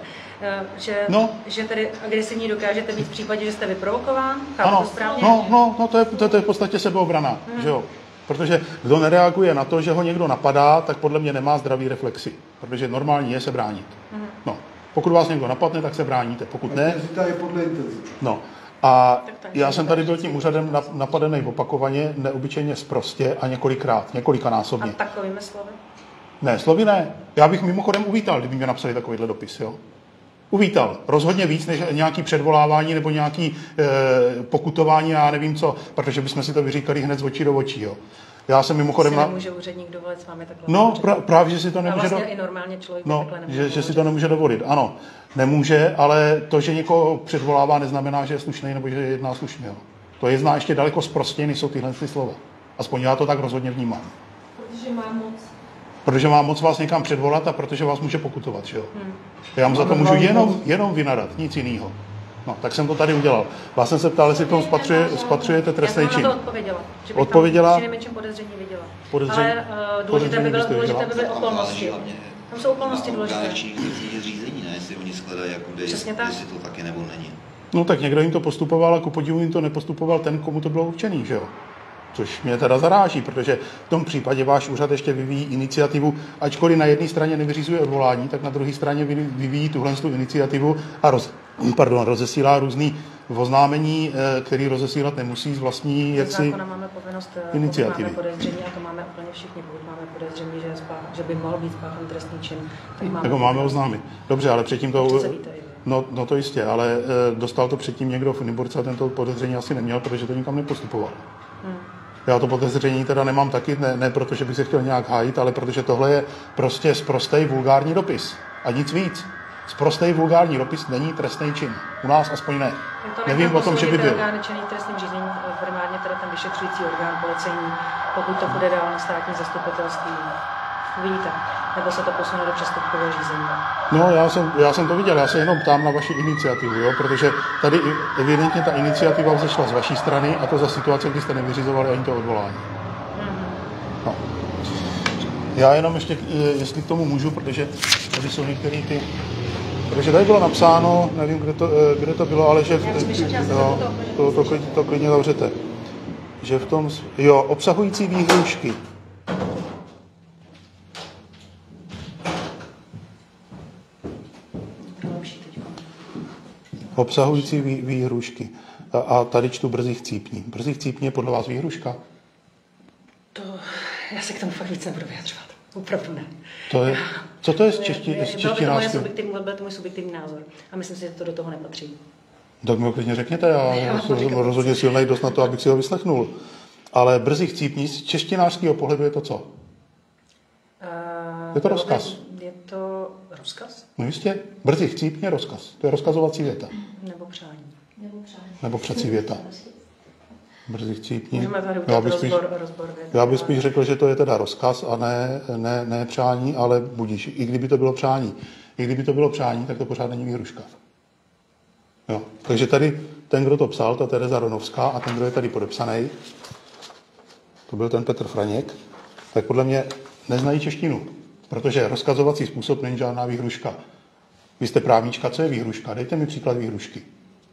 že tady agresivní dokážete být v případě, že jste vyprovokován? Chápu to správně? To je v podstatě sebeobrana, že jo? Protože kdo nereaguje na to, že ho někdo napadá, tak podle mě nemá zdravý reflexy, protože normální je se bránit. No, pokud vás někdo napadne, tak se bráníte, pokud ne... je podle intenzity. No. A já jsem tady byl tím úřadem napadený opakovaně, neobyčejně sprostě a několikanásobně. A takovými slovy? Ne, slovy ne. Já bych mimochodem uvítal, kdyby mě napsali takovýhle dopis, jo. Uvítal. Rozhodně víc než nějaký předvolávání nebo nějaký pokutování, já nevím co, protože bychom si to vyříkali hned z očí do očí, jo. Já jsem mimochodem... nemůže úředník dovolit s vámi takhle. No, právě, že si to nemůže dovolit. I normálně člověk takhle nemůže že si to nemůže dovolit, ano. Nemůže, ale to, že někoho předvolává, neznamená, že je slušný nebo že jedná slušně. Jo. To je zná ještě daleko sprostěji, než jsou tyhle slova. Aspoň já to tak rozhodně vnímám. Protože má moc. Protože má moc vás někam předvolat a protože vás může pokutovat, že jo. Já mu za to můžu jenom vynadat, nic jiného. No, tak jsem to tady udělal. Vás jsem se ptal, jestli tomu spatřujete trestný čin. Já jsem na to odpověděla. Že nejmenším podezření viděla. Ale důležité by byly okolnosti. Tam jsou okolnosti důležité. Řízení, ne? Jestli oni shledají, jestli to taky nebo není. No tak někdo jim to postupoval a ku podivu jim to nepostupoval ten, komu to bylo určený, že jo. Což mě teda zaráží, protože v tom případě váš úřad ještě vyvíjí iniciativu, ačkoliv na jedné straně nevyřizuje odvolání, tak na druhé straně vyvíjí tuhle iniciativu a rozesílá různý oznámení, který rozesílat nemusí z vlastní máme povinnost, iniciativy. Máme podezření a to máme úplně všichni, pokud máme podezření, že by mohl být spáchán trestný čin, tak máme oznámit. Dobře, ale předtím to... No to jistě, ale dostal to předtím někdo v Uniborce a tento podezření asi neměl, protože to nikam nepostupoval. Já to podezření teda nemám taky, ne protože bych se chtěl nějak hájit, ale protože tohle je prostě sprostej vulgární dopis. A nic víc. Sprostej vulgární dopis není trestný čin. U nás aspoň ne. Nevím o tom, že by byl. Orgány činný trestním řízení, primárně teda ten vyšetřující orgán policejní, pokud to bude dál na státní zastupitelství. Uvidíte. Nebo se to posune do přestupkového řízení? No, já jsem to viděl, já se jenom ptám na vaši iniciativu, jo? Protože tady evidentně ta iniciativa vzešla z vaší strany a to za situace, kdy jste nevyřizovali ani to odvolání. No. Já jenom ještě, jestli k tomu můžu, protože tady jsou některé ty Protože tady bylo napsáno, nevím, kde to bylo, ale že to klidně zavřete. Že v tom, obsahující výhrušky. Obsahující výhrušky. A tady čtu brzy chcípni. Brzy chcípni je podle vás výhruška? Já se k tomu fakt víc nebudu vyjadřovat. Opravdu ne. Co to je z češtinářského? Byl to můj subjektivní názor. A myslím si, že to do toho nepatří. Tak mi ho klidně řekněte, já jsem rozhodně silnej dost na to, abych si ho vyslechnul. Ale brzy chcípni z češtinářského pohledu je to co? Je to rozkaz. Je to rozkaz? No jistě. Brzy chcípni je rozkaz. To je rozkazovací věta. Nebo přání. Nebo přecí věta. Brzy chcípni. Můžeme tady udělat rozbor věty. Já bych spíš řekl, že to je teda rozkaz a ne přání, ale budíš. I kdyby to bylo přání. I kdyby to bylo přání, tak to pořád není výhruška. Jo. Takže tady ten, kdo to psal, ta Tereza Ronovská, a ten, kdo je tady podepsaný, to byl ten Petr Franěk, tak podle mě neznají češtinu, protože rozkazovací způsob není žádná výhruška. Vy jste právnička, co je výhruška? Dejte mi příklad výhrušky.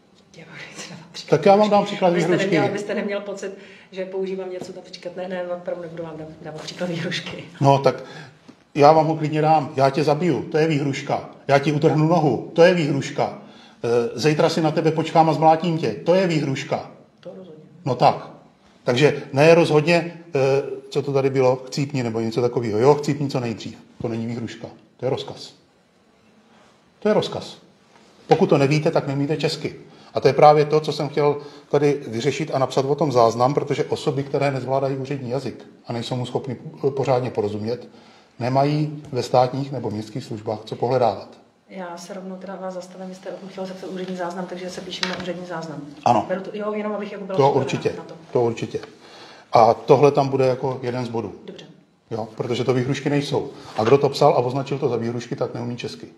Tak já vám dám příklad výhrušky. Abyste neměl pocit, že používám něco například. Ne, opravdu nebudu vám dávat příklad výhrušky. No, tak já vám ho klidně dám. Já tě zabiju, to je výhruška. Já ti utrhnu nohu, to je výhruška. Zítra si na tebe počkám a zmlátím tě, to je výhruška. To rozhodně. No tak. Takže ne rozhodně, co to tady bylo, chcípni nebo něco takového. Jo, chcípni co nejdřív. To není výhruška, to je rozkaz. To je rozkaz. Pokud to nevíte, tak neumíte česky. A to je právě to, co jsem chtěl tady vyřešit a napsat o tom záznam, protože osoby, které nezvládají úřední jazyk a nejsou mu schopni pořádně porozumět, nemají ve státních nebo městských službách co pohledávat. Já se rovnou teda vás zastavím, vy jste chtěl zapsat úřední záznam, takže se píšeme na úřední záznam. Ano. Jo, jenom abych jako byla to určitě, na to. To určitě. A tohle tam bude jako jeden z bodů. Dobře. Jo, protože to výhrušky nejsou. A kdo to psal a označil to za výhrušky, tak neumí česky.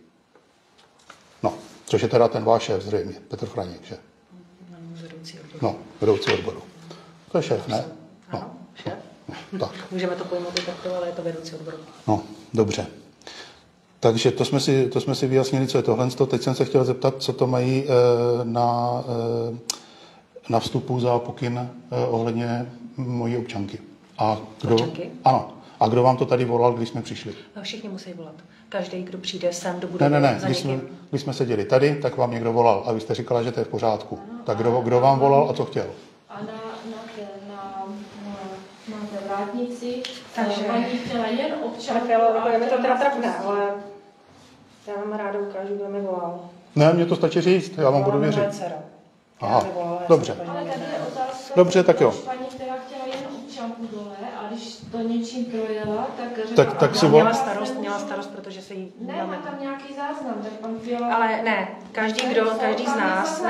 No, což je teda ten váš šéf zřejmě, Petr Franěk, že? Vedoucí odboru. No, vedoucí odboru. To je šéf, ne? Ano, šéf. No, tak. Můžeme to pojmout i takto, ale je to vedoucí odboru. No, dobře. Takže to jsme si vyjasnili, co je tohle. Teď jsem se chtěl zeptat, co to mají na vstupu za pokyn ohledně mojí občanky. A kdo? Občanky? Ano. A kdo vám to tady volal, když jsme přišli? Všichni musí volat. Každý, kdo přijde sem do budovy Ne. za Když jsme seděli tady, tak vám někdo volal a vy jste říkala, že to je v pořádku. Tak kdo vám volal a co chtěl? A na té vrátnici takže paní chtěla jen občanku. Tak je mi to teda trapné, ale já vám ráda ukážu, kdo mi volal. Ne, mně to stačí říct, já vám budu věřit. Aha, dobře. Ale tady je otázka, dobře, tak jo. paní, která chtěla jen občanku dole a když to něčím projela, tak řekla... Tak si měla starost, protože se jí... Ne, má tam nějaký záznam, tak pan Fiala... Ale ne, každý z nás,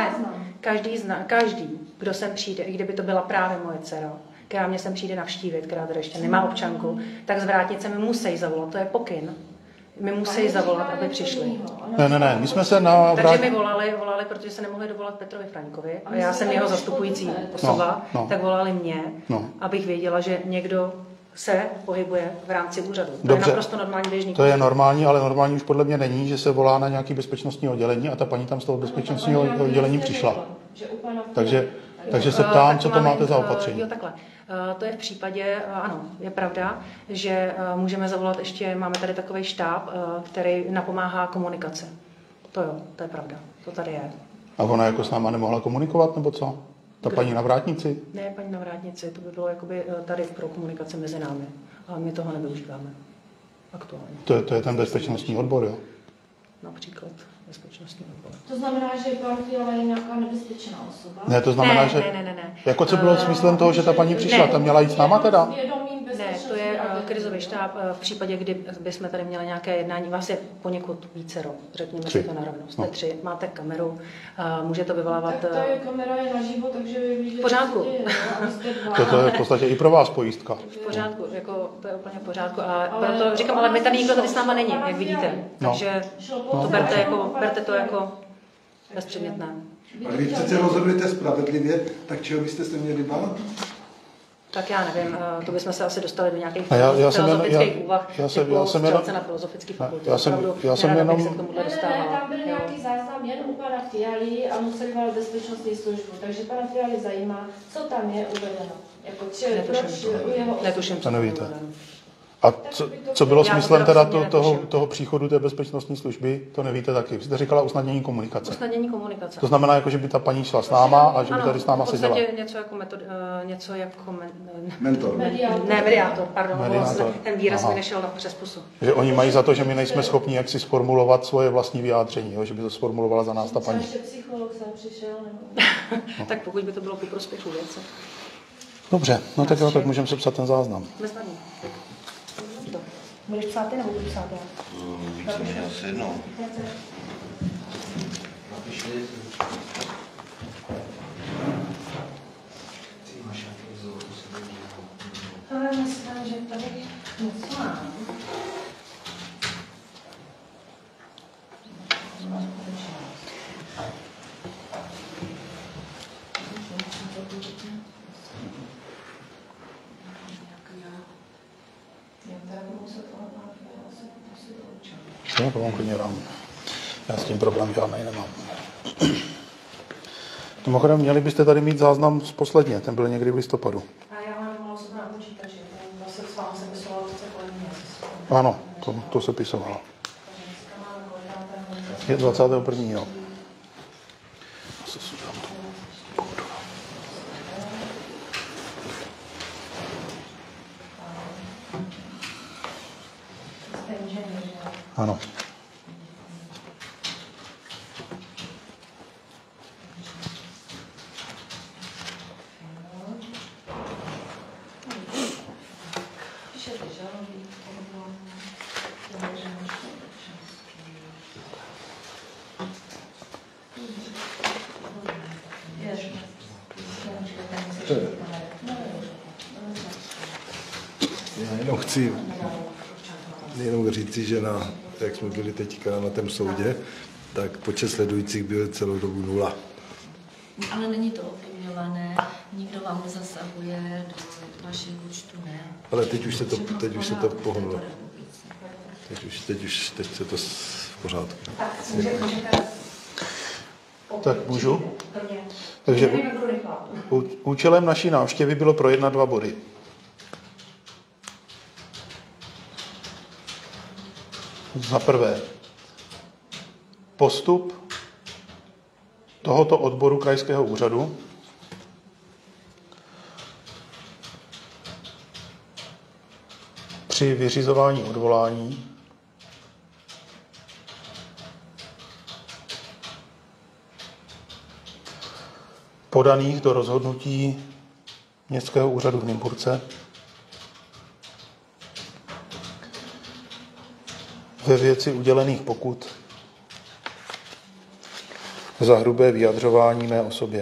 každý, kdo sem přijde, i kdyby to byla právě moje dcera, která mě sem přijde navštívit, která tady ještě nemá občanku, tak z vrátnice mi musí zavolat, to je pokyn. My musí zavolat, aby přišli. Ne, my jsme se na... Takže mi volali, protože se nemohli dovolat Petrovi Fraňkovi a já jsem jeho zastupující osoba, tak volali mě, abych věděla, že někdo se pohybuje v rámci úřadu. To je naprosto normální běžný. To je normální, ale normální už podle mě není, že se volá na nějaký bezpečnostní oddělení a ta paní tam z toho bezpečnostního oddělení přišla. Takže se ptám, co to máte za opatření. Jo, takhle. To je v případě, ano, je pravda, že můžeme zavolat ještě, máme tady takový štáb, který napomáhá komunikace. To jo, to je pravda, to tady je. A ona jako s náma nemohla komunikovat, nebo co? Ta paní na vrátnici? Ne, paní na vrátnici, to by bylo jakoby tady pro komunikaci mezi námi, ale my toho nevyužíváme aktuálně. To je ten bezpečnostní odbor, jo? Například bezpečnostní odbor. To znamená, že pan Fiala je nějaká nebezpečná osoba? Ne, to znamená, že... Ne. Jako co bylo smyslem toho, že ta paní přišla? Ta měla jít s náma teda? Ne, to je krizový štáb. V případě, kdy bychom tady měli nějaké jednání, vás je poněkud vícero, řekněme si to na rovnost. Jste 3, máte kameru, může to vyvolávat... Tak ta kamera je naživo, takže vy víte, v pořádku. To je v podstatě i pro vás pojistka. V pořádku, jako to je úplně v pořádku. A proto říkám, ale my tady nikdo tady s náma není, jak vidíte. Takže to berte to jako bezpředmětné. A když přece rozhodujete spravedlivě, tak čeho byste se měli bát? Tak já nevím, to bychom se asi dostali do nějakých filozofických úvah, na filozofické fakultě. Já jsem jenom... se k tomuhle dostávala. Ne, tam byl nějaký záznam jen u pana Fialy a museli volat bezpečnostní službu, takže pana Fialy zajímá, co tam je uvedeno. Jako, Netuším, to nevíte. A co bylo smyslem teda toho příchodu té bezpečnostní služby, to nevíte taky. Vy jste říkala usnadnění komunikace. Usnadnění komunikace. To znamená, jako, že by ta paní šla s náma a že by tady s náma seděla. Ano, něco jako mentor. Mediátor, pardon. Ten výraz mi nešel na přespusu. Že oni mají za to, že my nejsme schopni jaksi sformulovat svoje vlastní vyjádření, jo? Že by to sformulovala za nás ta paní. Ještě psycholog sem přišel, nebo... Tak pokud by to bylo ku prospěchu věci. Dobře, no tak jo, tak můžeme sepsat ten záznam. Bezvadný. Budeš psát ty, nebo budu psát já? Víceméně asi jednou. Ale myslím, že tady něco mám. To vám klidně dám. Já s tím problém žádnej nemám. Mimochodem, měli byste tady mít záznam z posledně, ten byl někdy v listopadu. A já mám malou se na počítači, vlastně s vámi se pisovala to kolem mě. Ano, to se pisovalo. Je 21. Ano. Já jenom chci říci, že jak jsme byli teďka na tom soudě, tak počet sledujících byl celou dobu 0. Ale není to ovlivňované, nikdo vám nezasahuje do vašich účtů, ne? Ale teď už se to pohnulo. Teď se to v pořádku. Tak můžu? Takže účelem naší návštěvy bylo projednat 2 body. Za prvé, postup tohoto odboru krajského úřadu při vyřizování odvolání podaných do rozhodnutí Městského úřadu v Nymburce ve věci udělených pokut za hrubé vyjadřování mé osobě.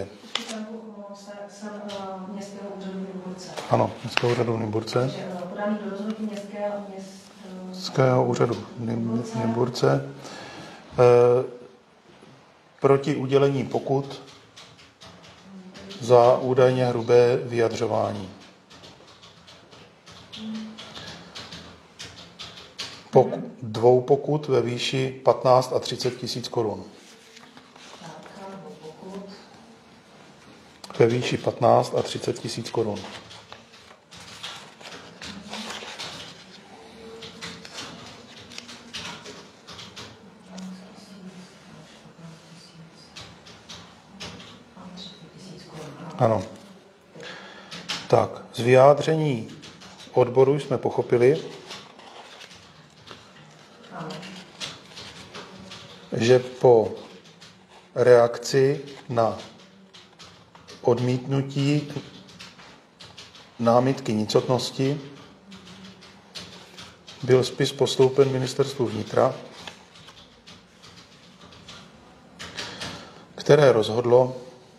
Městského úřadu v Nymburce. Ano, Městského úřadu v Nymburce. Podaný do rozhodnutí Městského úřadu v Nymburce proti udělení pokut za údajně hrubé vyjadřování. 2 pokut ve výši 15 a 30 tisíc korun. Ve výši 15 a 30 tisíc korun. Ano. Tak, z vyjádření odboru jsme pochopili, že po reakci na odmítnutí námitky nicotnosti byl spis postoupen Ministerstvu vnitra, které rozhodlo,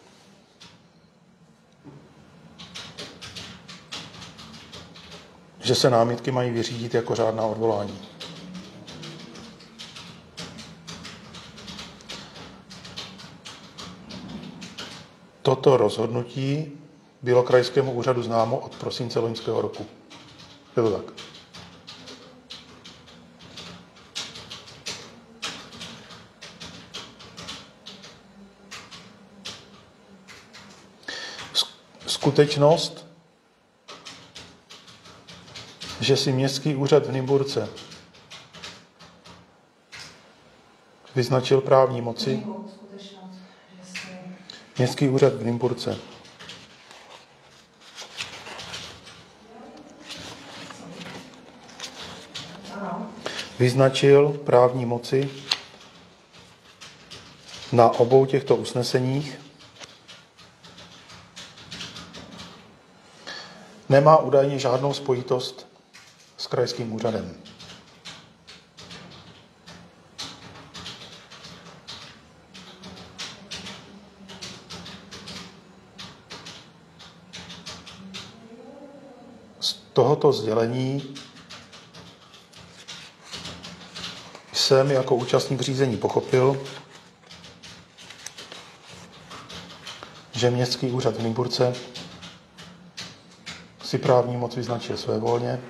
že se námitky mají vyřídit jako řádná odvolání. Toto rozhodnutí bylo krajskému úřadu známo od prosince loňského roku. Je to tak? Skutečnost, že si městský úřad v Nymburce vyznačil právní moci. Městský úřad v Nymburce vyznačil právní moci na obou těchto usneseních. Nemá údajně žádnou spojitost s krajským úřadem. Z tohoto sdělení jsem jako účastník řízení pochopil, že městský úřad v Nymburce si právní moc vyznačil svévolně.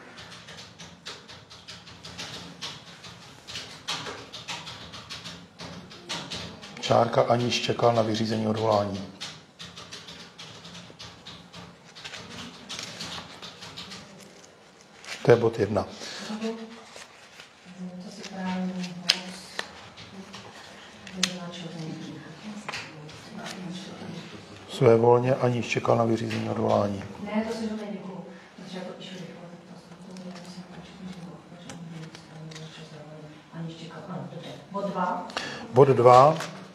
Čárka aniž čekal na vyřízení odvolání. To je bod 1. Svévolně aniž čekal na vyřízení odvolání. Ne, to si to neděkuju. Protože to píšu Bod 2. Bod 2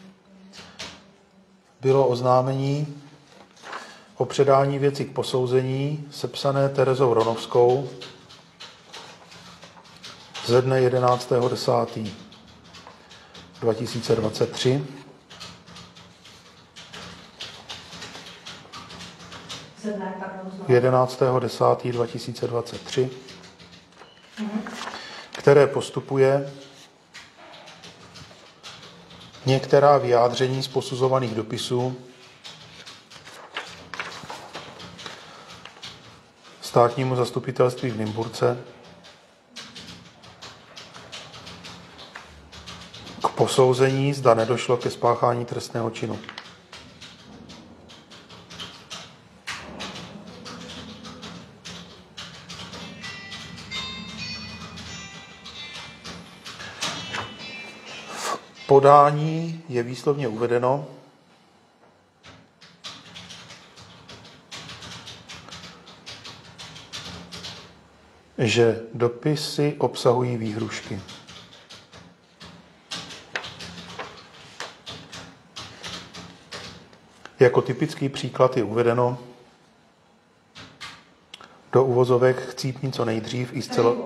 bylo oznámení o předání věci k posouzení sepsané Terezou Ronovskou ze dne 11.10.2023. Ze dne, pardon, 11.10.2023, které postupuje některá vyjádření z posuzovaných dopisů státnímu zastupitelství v Nymburce k posouzení, zda nedošlo ke spáchání trestného činu. V podání je výslovně uvedeno, že dopisy obsahují výhrušky. Jako typický příklad je uvedeno do uvozovek chcípni co nejdřív i zcela...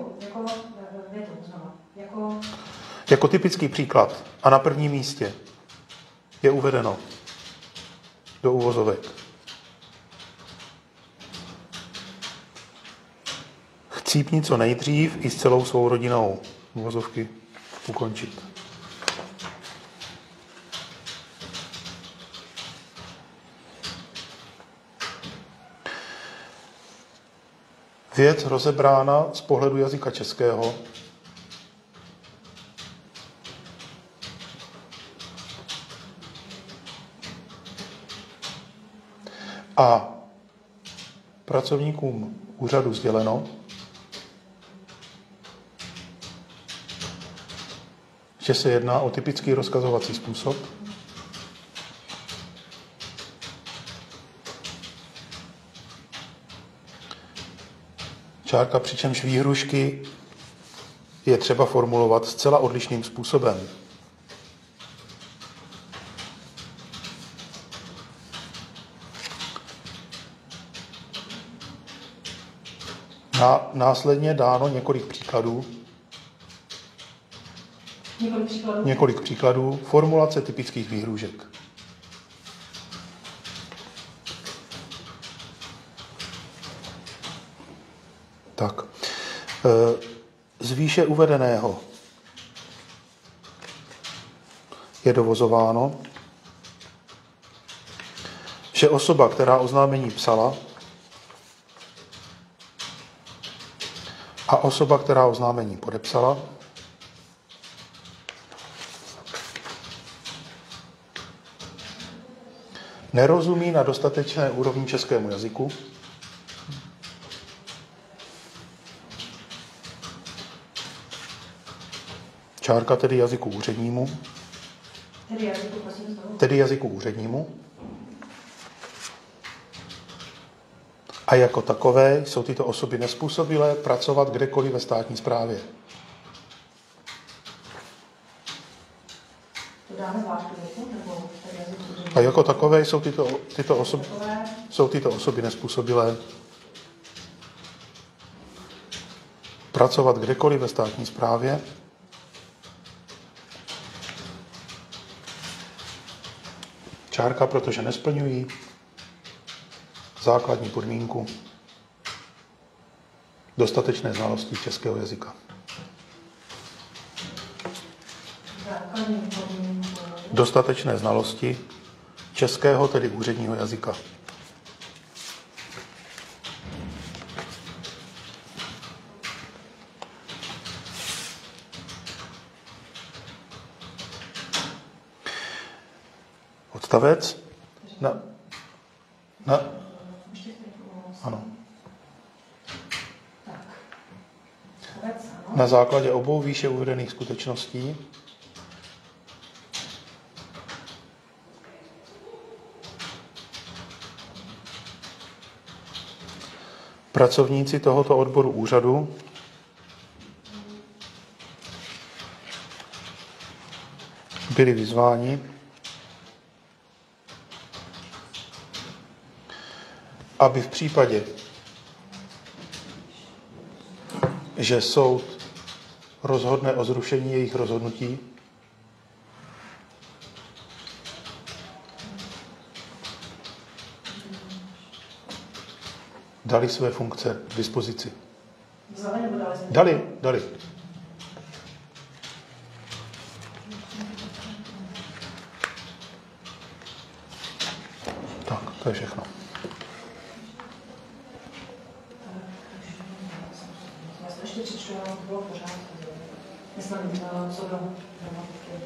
Jako typický příklad a na prvním místě je uvedeno do uvozovek. Chcípni co nejdřív i s celou svou rodinou. Uvozovky ukončit. Věc rozebrána z pohledu jazyka českého a pracovníkům úřadu sděleno, že se jedná o typický rozkazovací způsob, čárka, přičemž výhrušky je třeba formulovat zcela odlišným způsobem. Následně dáno několik příkladů formulace typických výhrůžek. Tak. Z výše uvedeného je dovozováno, že osoba, která oznámení psala, a osoba, která oznámení podepsala, nerozumí na dostatečné úrovni českému jazyku, čárka tedy jazyku úřednímu, a jako takové jsou tyto osoby nezpůsobilé pracovat kdekoliv ve státní správě. A jako takové jsou tyto osoby nezpůsobilé pracovat kdekoliv ve státní správě, čárka, protože nesplňují základní podmínku dostatečné znalosti českého jazyka. Dostatečné znalosti českého, tedy úředního jazyka. Odstavec. Ano. Na základě obou výše uvedených skutečností pracovníci tohoto odboru úřadu byli vyzváni, aby v případě, že soud rozhodne o zrušení jejich rozhodnutí, dali své funkce k dispozici. Dali. Tak, to je všechno. Ještě přečtu, to bylo v pořádku. Myslím, co do gramatiky.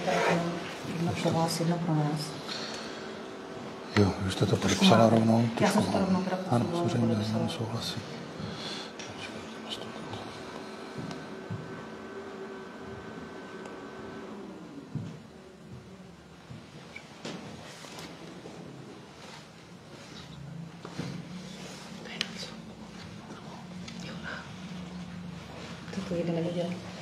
Jedno pro vás, jedno pro nás. Jo, už jste to podepsala rovnou. Já jsem to rovnou teda ano, samozřejmě, souhlasím. To jeden neviděl.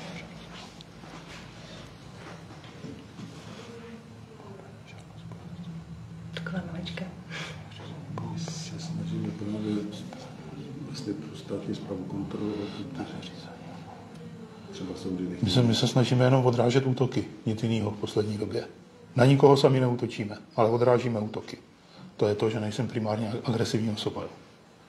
Takové maličké. Se snažíme právě vlastně pro státní správu kontrolovat, protože třeba soudy My se snažíme jenom odrážet útoky, nic jiného v poslední době. Na nikoho sami neútočíme, ale odrážíme útoky. To je to, že nejsem primárně agresivní osoba. Jo.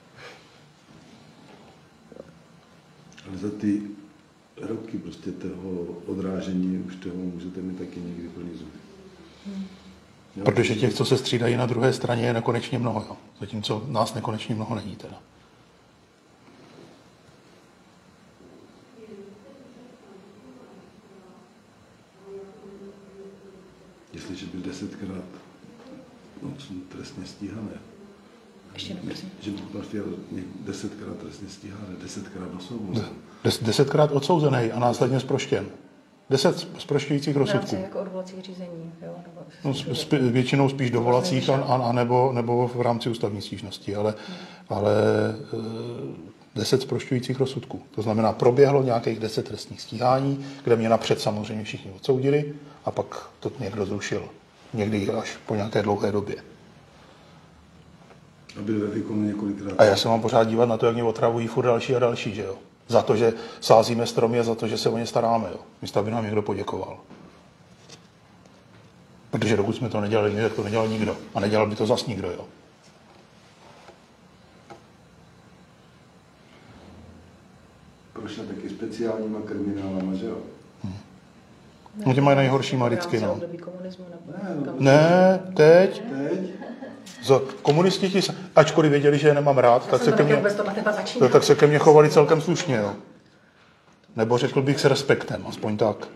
Ale za ty roky prostě toho odrážení už toho můžete mít taky někdy plný zuby. Protože těch, co se střídají na druhé straně, je nekonečně mnoho. Jo. Zatímco nás nekonečně mnoho není teda. Jestliže byl 10krát trestně stíhané, že byl 10krát trestně stíhané, 10krát osvobozen. 10krát odsouzený a následně zproštěn. 10 zprošťujících rozsudků. Jako odvolacích řízení, jo? Většinou spíš dovolacích, nebo v rámci ústavní stížnosti, ale 10 zprošťujících rozsudků. To znamená, proběhlo nějakých 10 trestních stíhání, kde mě napřed samozřejmě všichni odsoudili a pak to někdo zrušil. Někdy až po nějaké dlouhé době. A byl ve výkonu několikrát. A já se mám pořád dívat na to, jak mě otravují furt další a další, že jo. Za to, že sázíme stromy a za to, že se o ně staráme, jo. Místo, aby nám někdo poděkoval. Protože dokud jsme to nedělali, tak to nedělal nikdo. A nedělal by to zas nikdo, jo. Prošla taky speciálníma kriminálama, že jo? No ty mají nejhoršíma vždycky, no. Ne, teď. teď? Komunisti ti, ačkoliv věděli, že je nemám rád, tak se ke mně chovali celkem slušně, jo. Nebo řekl bych s respektem, aspoň tak.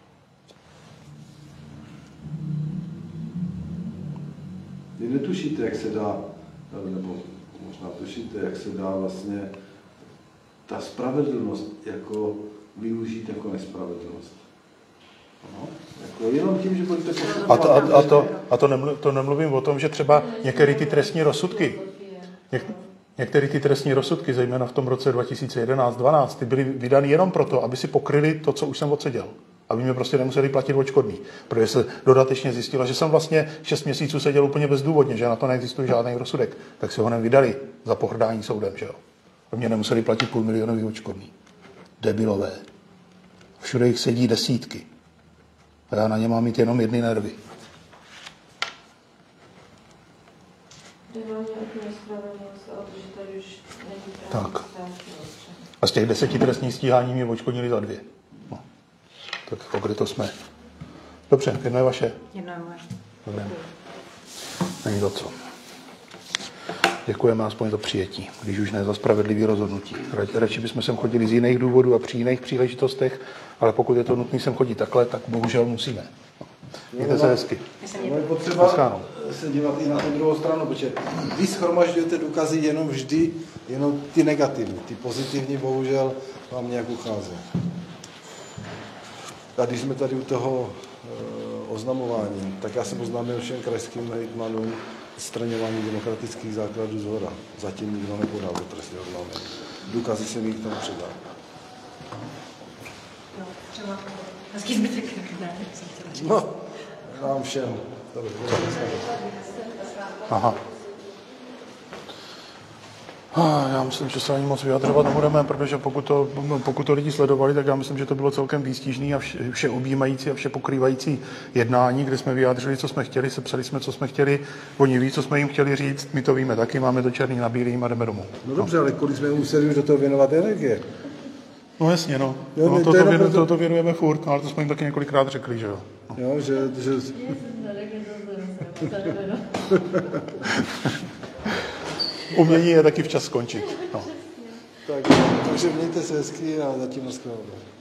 Vy netušíte, jak se dá, nebo možná tušíte, jak se dá vlastně ta spravedlnost jako využít jako nespravedlnost. No, jako jenom tím, že budete to nemluvím o tom, že třeba některé ty trestní rozsudky, zejména v tom roce 2011-12, ty byly vydány jenom proto, aby si pokryli to, co už jsem odseděl. Aby mě prostě nemuseli platit odškodný. Protože se dodatečně zjistilo, že jsem vlastně 6 měsíců seděl úplně bezdůvodně, že na to neexistuje žádný rozsudek. Tak si ho nevydali za pohrdání soudem, že jo. A mě nemuseli platit $500 000 odškodný. Debilové. Všude jich sedí desítky. A já na ně mám mít jenom jedny nervy. Tak. A z těch 10 trestních stíhání mě odškodnili za 2. No. Tak kde to jsme? Dobře, jedno je vaše. Jedno je moje. Dobré. Není to co. Děkujeme aspoň za přijetí, když už ne za spravedlivý rozhodnutí. Radši bychom sem chodili z jiných důvodů a při jiných příležitostech, ale pokud je to nutné sem chodit takhle, tak bohužel musíme. Mějte se hezky. Je potřeba se dívat i na tu druhou stranu, protože vy shromažďujete důkazy jenom vždy, jenom ty negativní. Ty pozitivní bohužel vám nějak uchází. A když jsme tady u toho oznamování, tak já jsem oznámil všem krajským hejtmanům odstraňování demokratických základů zhora. Zatím nikdo nepodal do trestního oznámení. Důkazy jsem jich tam předal. Jo, třeba hezký zbytek, ne? No, vám všem. Dobře, aha. Já myslím, že se ani moc vyjadřovat nebudeme, protože pokud to lidi sledovali, tak já myslím, že to bylo celkem výstižný a vše objímající a vše pokrývající jednání, kde jsme vyjádřili, co jsme chtěli, sepsali jsme, co jsme chtěli, oni ví, co jsme jim chtěli říct, my to víme taky, máme to černý na bílým a jdeme domů. No dobře, ale kolik jsme museli už do toho věnovat energie? No jasně, no. To věnujeme furt, ale to jsme jim taky několikrát řekli, že jo. Jo, že... Umění je taky včas skončit. No. Takže mějte se hezky a zatím na shledanou.